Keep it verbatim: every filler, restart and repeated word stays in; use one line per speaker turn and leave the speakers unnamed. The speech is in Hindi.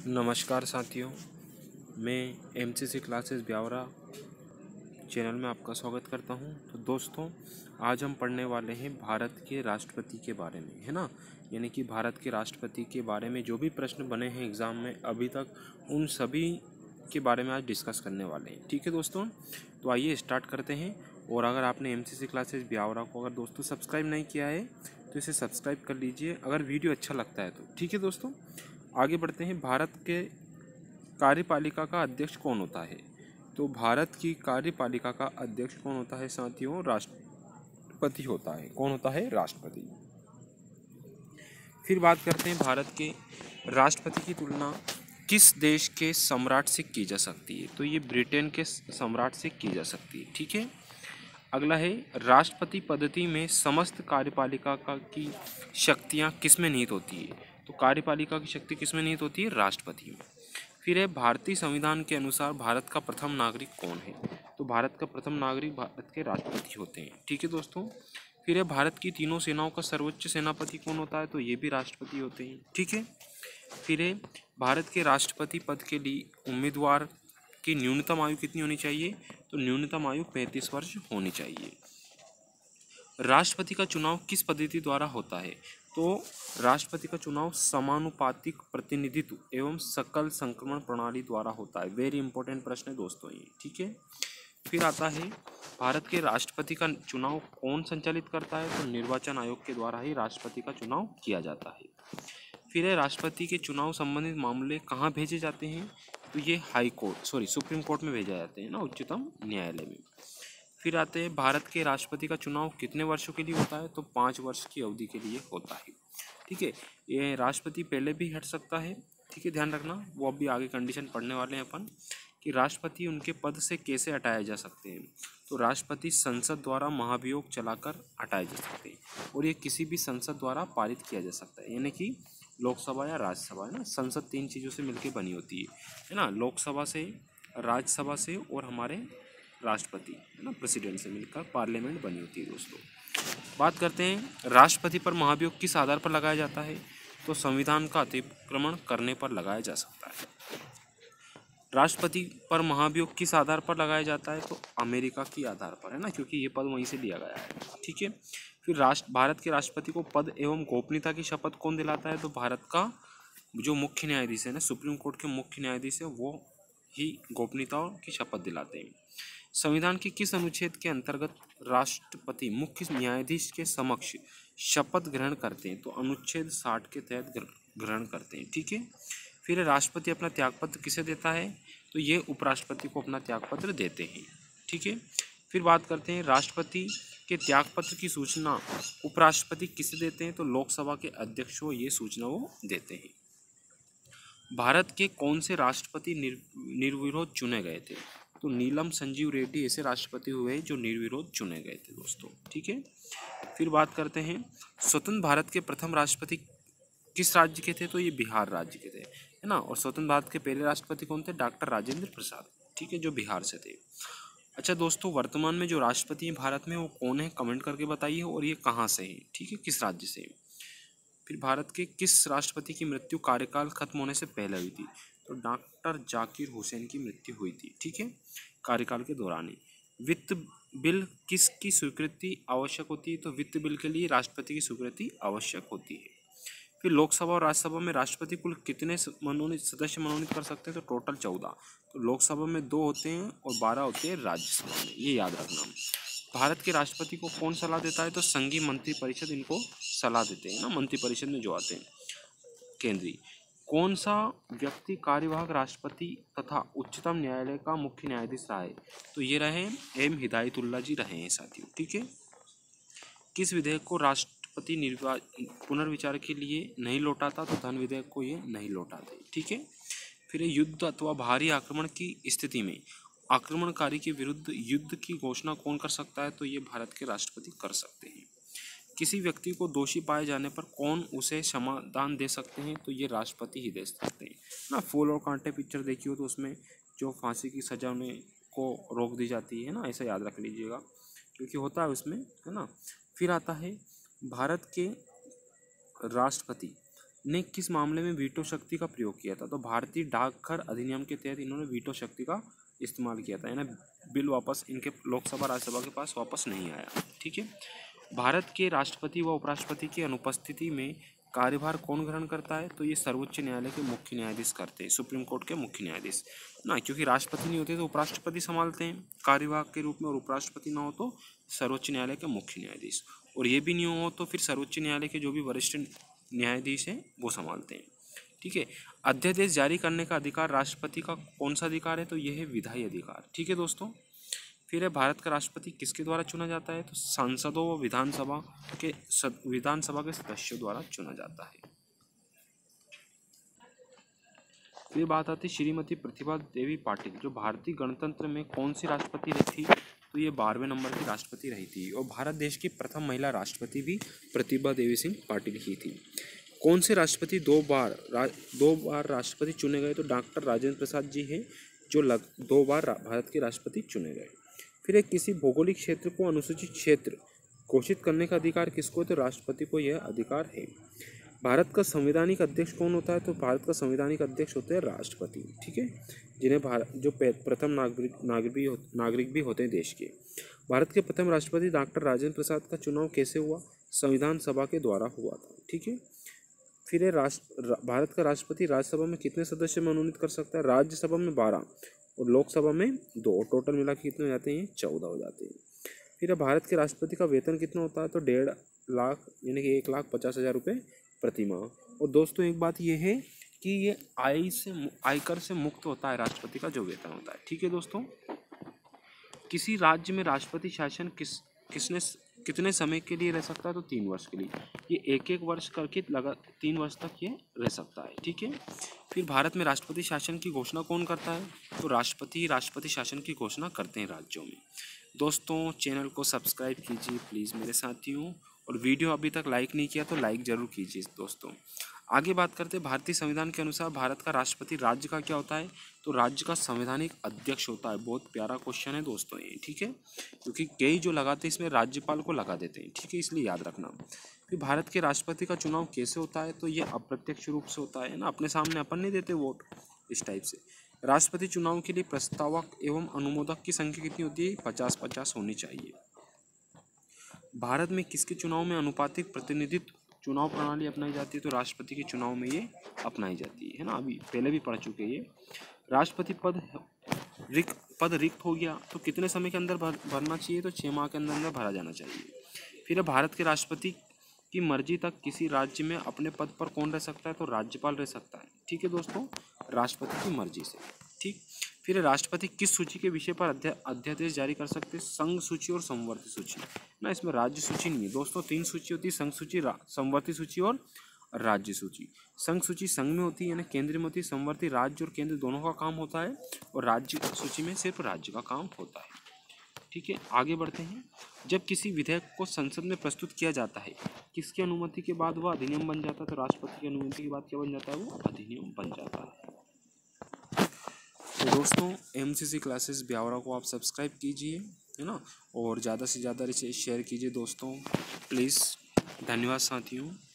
नमस्कार साथियों, मैं एमसीसी क्लासेस ब्यावरा चैनल में आपका स्वागत करता हूं। तो दोस्तों, आज हम पढ़ने वाले हैं भारत के राष्ट्रपति के बारे में, है ना। यानी कि भारत के राष्ट्रपति के बारे में जो भी प्रश्न बने हैं एग्ज़ाम में अभी तक, उन सभी के बारे में आज डिस्कस करने वाले हैं। ठीक है दोस्तों, तो आइए स्टार्ट करते हैं। और अगर आपने एमसीसी क्लासेस ब्यावरा को अगर दोस्तों सब्सक्राइब नहीं किया है तो इसे सब्सक्राइब कर लीजिए, अगर वीडियो अच्छा लगता है तो। ठीक है दोस्तों, आगे बढ़ते हैं। भारत के कार्यपालिका का अध्यक्ष कौन होता है? तो भारत की कार्यपालिका का अध्यक्ष कौन होता है साथियों? राष्ट्रपति होता है। कौन होता है? राष्ट्रपति। फिर बात करते हैं, भारत के राष्ट्रपति की तुलना किस देश के सम्राट से की जा सकती है? तो ये ब्रिटेन के सम्राट से की जा सकती है। ठीक है। अगला है, राष्ट्रपति पद्धति में समस्त कार्यपालिका का की शक्तियाँ किसमें निहित होती है? तो कार्यपालिका की शक्ति किसमें निहित होती है? राष्ट्रपति में। फिर है, भारतीय संविधान के अनुसार भारत का प्रथम नागरिक कौन है? तो भारत का प्रथम नागरिक भारत के राष्ट्रपति होते हैं। ठीक है दोस्तों। फिर है, भारत की तीनों सेनाओं का सर्वोच्च सेनापति कौन होता है? तो ये भी राष्ट्रपति होते हैं। ठीक है। फिर है, भारत के राष्ट्रपति पद के लिए उम्मीदवार की न्यूनतम आयु कितनी होनी चाहिए? तो न्यूनतम आयु पैंतीस वर्ष होनी चाहिए। राष्ट्रपति का चुनाव किस पद्धति द्वारा होता है? तो राष्ट्रपति का चुनाव समानुपातिक प्रतिनिधित्व एवं सकल संक्रमण प्रणाली द्वारा होता है। वेरी इंपॉर्टेंट प्रश्न है दोस्तों ये। ठीक है। फिर आता है, भारत के राष्ट्रपति का चुनाव कौन संचालित करता है? तो निर्वाचन आयोग के द्वारा ही राष्ट्रपति का चुनाव किया जाता है। फिर है, राष्ट्रपति के चुनाव संबंधित मामले कहाँ भेजे जाते हैं? तो ये high court sorry supreme court में भेजे जाते हैं ना, उच्चतम न्यायालय में। फिर आते हैं, भारत के राष्ट्रपति का चुनाव कितने वर्षों के लिए होता है? तो पाँच वर्ष की अवधि के लिए होता है। ठीक है। ये राष्ट्रपति पहले भी हट सकता है। ठीक है, ध्यान रखना, वो अभी आगे कंडीशन पढ़ने वाले हैं अपन कि राष्ट्रपति उनके पद से कैसे हटाए जा सकते हैं। तो राष्ट्रपति संसद द्वारा महाभियोग चलाकर हटाए जा सकते हैं, और ये किसी भी संसद द्वारा पारित किया जा सकता है, यानी कि लोकसभा या राज्यसभा, है ना। संसद तीन चीज़ों से मिलकर बनी होती है है ना, लोकसभा से, राज्यसभा से और हमारे राष्ट्रपति, है ना, प्रेसिडेंट से मिलकर पार्लियामेंट बनी होती है दोस्तों। बात करते हैं, राष्ट्रपति पर महाभियोग किस आधार पर लगाया जाता है? तो संविधान का अतिक्रमण करने पर लगाया जा सकता है। राष्ट्रपति पर महाभियोग किस आधार पर लगाया जाता है? तो अमेरिका की आधार पर, है ना, क्योंकि ये पद वहीं से लिया गया है। ठीक है। फिर राष्ट्र भारत के राष्ट्रपति को पद एवं गोपनीयता की शपथ कौन दिलाता है? तो भारत का जो मुख्य न्यायाधीश है ना, सुप्रीम कोर्ट के मुख्य न्यायाधीश है, वो ही गोपनीयता की शपथ दिलाते हैं। संविधान के किस अनुच्छेद के अंतर्गत राष्ट्रपति मुख्य न्यायाधीश के समक्ष शपथ ग्रहण करते हैं? तो अनुच्छेद साठ के तहत ग्रहण करते हैं। ठीक है। फिर राष्ट्रपति अपना त्यागपत्र किसे देता है? तो ये उपराष्ट्रपति को अपना त्यागपत्र देते हैं। ठीक है। फिर बात करते हैं, राष्ट्रपति के त्यागपत्र की सूचना उपराष्ट्रपति किसे देते हैं? तो लोकसभा के अध्यक्ष को ये सूचना वो देते हैं। भारत के कौन से राष्ट्रपति निर, निर्विरोध चुने गए थे? तो नीलम संजीव रेड्डी ऐसे राष्ट्रपति हुए जो निर्विरोध चुने गए थे दोस्तों। ठीक है। फिर बात करते हैं, स्वतंत्र भारत के प्रथम राष्ट्रपति किस राज्य के थे? तो ये बिहार राज्य के थे, है ना। और स्वतंत्र भारत के पहले राष्ट्रपति कौन थे? डॉक्टर राजेंद्र प्रसाद। ठीक है, जो बिहार से थे। अच्छा दोस्तों, वर्तमान में जो राष्ट्रपति हैं भारत में वो कौन है? कमेंट करके बताइए, और ये कहाँ से है? ठीक है, किस राज्य से? फिर भारत के किस राष्ट्रपति की मृत्यु कार्यकाल खत्म होने से पहले हुई थी? तो डॉक्टर जाकिर हुसैन की मृत्यु हुई थी। ठीक है, कार्यकाल के दौरान ही। वित्त बिल किसकी स्वीकृति आवश्यक होती है? तो वित्त बिल के लिए राष्ट्रपति की स्वीकृति आवश्यक होती है। फिर लोकसभा और राज्यसभा में राष्ट्रपति कुल कितने मनोनीत सदस्य मनोनीत कर सकते हैं? तो टोटल चौदह। तो लोकसभा में दो होते हैं और बारह होते हैं राज्यसभा में, ये याद रखना। भारत के राष्ट्रपति को कौन सलाह देता है? तो संघीय मंत्रिपरिषद इनको सलाह देते हैं ना, मंत्रिपरिषद में जो आते हैं केंद्रीय। कौन सा व्यक्ति कार्यवाहक राष्ट्रपति तथा उच्चतम न्यायालय का मुख्य न्यायाधीश रहा है? तो ये रहे एम हिदायतुल्ला जी रहे हैं साथियों। ठीक है। किस विधेयक को राष्ट्रपति निर्वा पुनर्विचार के लिए नहीं लौटाता? तो धन विधेयक को ये नहीं लौटाते। ठीक है। फिर युद्ध अथवा भारी आक्रमण की स्थिति में आक्रमणकारी के विरुद्ध युद्ध की घोषणा कौन कर सकता है? तो ये भारत के राष्ट्रपति कर सकते हैं। किसी व्यक्ति को दोषी पाए जाने पर कौन उसे क्षमादान दे सकते हैं? तो ये राष्ट्रपति ही दे सकते हैं ना। फूल और कांटे पिक्चर देखी हो तो उसमें जो फांसी की सजा में को रोक दी जाती है ना, ऐसा याद रख लीजिएगा, क्योंकि होता है उसमें, है ना। फिर आता है, भारत के राष्ट्रपति ने किस मामले में वीटो शक्ति का प्रयोग किया था? तो भारतीय डाकघर अधिनियम के तहत इन्होंने वीटो शक्ति का इस्तेमाल किया था, यानी बिल वापस इनके लोकसभा राज्यसभा के पास वापस नहीं आया। ठीक है। भारत के राष्ट्रपति व उपराष्ट्रपति की अनुपस्थिति में कार्यभार कौन ग्रहण करता है? तो ये सर्वोच्च न्यायालय के मुख्य न्यायाधीश करते हैं, सुप्रीम कोर्ट के मुख्य न्यायाधीश ना, क्योंकि राष्ट्रपति नहीं होते तो उपराष्ट्रपति संभालते हैं कार्यवाहक के रूप में, और उपराष्ट्रपति ना हो तो सर्वोच्च न्यायालय के मुख्य न्यायाधीश, और ये भी नहीं हो तो फिर सर्वोच्च न्यायालय के जो भी वरिष्ठ न्यायाधीश हैं वो संभालते हैं। ठीक है। अध्यादेश जारी करने का अधिकार राष्ट्रपति का कौन सा अधिकार है? तो यह है विधायी अधिकार। ठीक है दोस्तों। फिर है भारत का राष्ट्रपति किसके द्वारा चुना जाता है? तो सांसदों व विधानसभा के सद, विधानसभा के सदस्यों द्वारा चुना जाता है। फिर बात आती है श्रीमती प्रतिभा देवी पाटिल, जो भारतीय गणतंत्र में कौन सी राष्ट्रपति रही थी? तो ये बारहवें नंबर की राष्ट्रपति रही थी, और भारत देश की प्रथम महिला राष्ट्रपति भी प्रतिभा देवी सिंह पाटिल ही थी। कौन से राष्ट्रपति दो बार रा, दो बार राष्ट्रपति चुने गए? तो डॉक्टर राजेंद्र प्रसाद जी हैं जो लग दो बार भारत के राष्ट्रपति चुने गए। फिर एक किसी भौगोलिक क्षेत्र को अनुसूचित क्षेत्र घोषित करने का अधिकार किसको है? तो राष्ट्रपति को यह अधिकार है। भारत का संवैधानिक अध्यक्ष कौन होता है? तो भारत का संवैधानिक अध्यक्ष होते हैं राष्ट्रपति। ठीक है, जिन्हें भारत जो प्रथम नागरिक नागरिक नागरिक भी होते हैं देश के। भारत के प्रथम राष्ट्रपति डॉक्टर राजेंद्र प्रसाद का चुनाव कैसे हुआ? संविधान सभा के द्वारा हुआ था। ठीक है। फिर राष्ट्र भारत का राष्ट्रपति राज्यसभा में कितने सदस्य मनोनीत कर सकता है? राज्यसभा में बारह और लोकसभा में दो, टोटल मिला के कितने हो जाते हैं? चौदह हो जाते हैं। फिर भारत के राष्ट्रपति का वेतन कितना होता है? तो डेढ़ लाख यानी कि एक लाख पचास हज़ार रुपये प्रति माह। और दोस्तों एक बात ये है कि ये आय से आयकर से मुक्त होता है राष्ट्रपति का जो वेतन होता है। ठीक है दोस्तों। किसी राज्य में राष्ट्रपति शासन किस किसने कितने समय के लिए रह सकता है? तो तीन वर्ष के लिए। ये एक एक वर्ष करके लगा तीन वर्ष तक ये रह सकता है। ठीक है। फिर भारत में राष्ट्रपति शासन की घोषणा कौन करता है? तो राष्ट्रपति राष्ट्रपति शासन की घोषणा करते हैं राज्यों में। दोस्तों चैनल को सब्सक्राइब कीजिए प्लीज़ मेरे साथियों, और वीडियो अभी तक लाइक नहीं किया तो लाइक ज़रूर कीजिए दोस्तों। आगे बात करते हैं भारतीय संविधान के अनुसार भारत का राष्ट्रपति राज्य का क्या होता है? तो राज्य का संवैधानिक अध्यक्ष होता है। बहुत प्यारा क्वेश्चन है दोस्तों ये। ठीक है, क्योंकि कई जो लगाते हैं इसमें राज्यपाल को लगा देते हैं। ठीक है, इसलिए याद रखना। फिर भारत के राष्ट्रपति का चुनाव कैसे होता है? तो ये अप्रत्यक्ष रूप से होता है ना, अपने सामने अपन नहीं देते वोट, इस टाइप से। राष्ट्रपति चुनाव के लिए प्रस्तावक एवं अनुमोदक की संख्या कितनी होती है? पचास पचास होनी चाहिए। भारत में किसके चुनाव में अनुपातिक प्रतिनिधित्व चुनाव प्रणाली अपनाई जाती है? तो राष्ट्रपति के चुनाव में ये अपनाई जाती है ना, अभी पहले भी पढ़ चुके ये। राष्ट्रपति पद रिक्त पद रिक्त हो गया तो कितने समय के अंदर भर, भरना चाहिए? तो छः माह के अंदर अंदर भरा जाना चाहिए। फिर भारत के राष्ट्रपति की मर्जी तक किसी राज्य में अपने पद पर कौन रह सकता है? तो राज्यपाल रह सकता है। ठीक है दोस्तों, राष्ट्रपति की मर्जी से। ठीक। फिर राष्ट्रपति किस सूची के विषय पर अध्यादेश जारी कर सकते हैं? संघ सूची और समवर्ती सूची ना, इसमें राज्य सूची नहीं है दोस्तों। तीन सूची होती है, संघ सूची, समवर्ती सूची और राज्य सूची। संघ सूची संघ में होती है यानी केंद्र में होती है, समवर्ती राज्य और केंद्र दोनों का काम होता है, और राज्य सूची में सिर्फ राज्य का काम होता है। ठीक है, आगे बढ़ते हैं। जब किसी विधेयक को संसद में प्रस्तुत किया जाता है किसकी अनुमति के बाद वह अधिनियम बन जाता है? तो राष्ट्रपति की अनुमति के बाद क्या बन जाता है? वो अधिनियम बन जाता है। तो दोस्तों एमसीसी क्लासेस ब्यावरा को आप सब्सक्राइब कीजिए, है ना, और ज़्यादा से ज़्यादा इसे शेयर कीजिए दोस्तों प्लीज़। धन्यवाद साथियों।